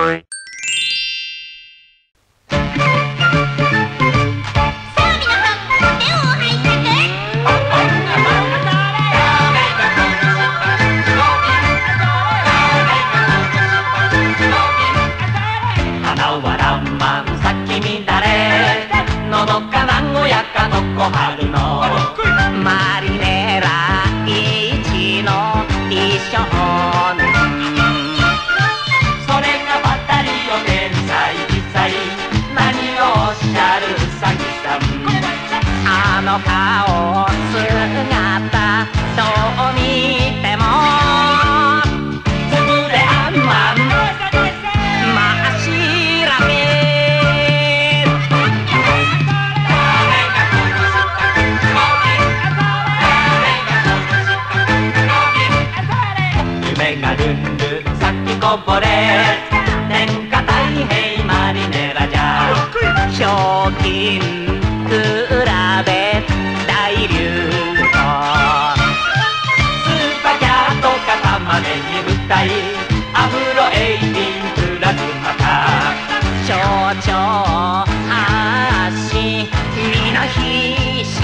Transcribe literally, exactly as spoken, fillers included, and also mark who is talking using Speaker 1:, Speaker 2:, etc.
Speaker 1: のどか名古屋かどこ春のマリネラ一の一生それがバタリオ天才奇才何をおっしゃるサギさんあの顔姿どう見てもつぶれあんまん真っ白け夢がルンルン咲きこぼれ天下太平マリネラじゃ賞金比べ大流行スーパーキャットか玉ねぎ舞台アフロエイティンプラズマか象徴発信みんな必死